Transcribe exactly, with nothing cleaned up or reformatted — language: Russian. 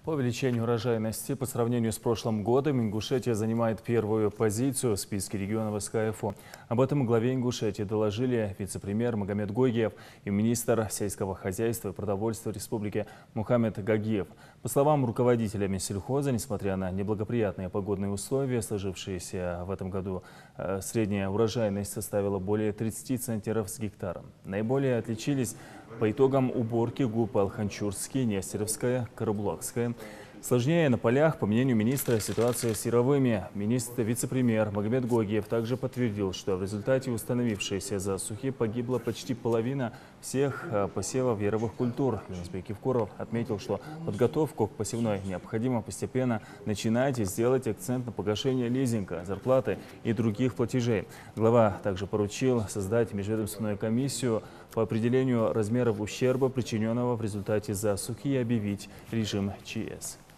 По увеличению урожайности по сравнению с прошлым годом Ингушетия занимает первую позицию в списке регионов эс ка эф о. Об этом главе Ингушетии доложили вице-премьер Магомед Гогиев и министр сельского хозяйства и продовольствия республики Мухаммед Гагиев. По словам руководителя Минсельхоза, несмотря на неблагоприятные погодные условия, сложившиеся в этом году, средняя урожайность составила более тридцати центнеров с гектара. Наиболее отличились по итогам уборки ГУП Алханчурский, Нестеровская, Карабулакская. Сложнее на полях, по мнению министра, ситуация с яровыми. Министр, вице-премьер Магомед Гогиев также подтвердил, что в результате установившейся засухи погибла почти половина всех посевов яровых культур. Юнусбек Евкуров отметил, что подготовку к посевной необходимо постепенно начинать и сделать акцент на погашение лизинга, зарплаты и других платежей. Глава также поручил создать межведомственную комиссию по определению размеров ущерба, причиненного в результате засухи, и объявить режим че эс.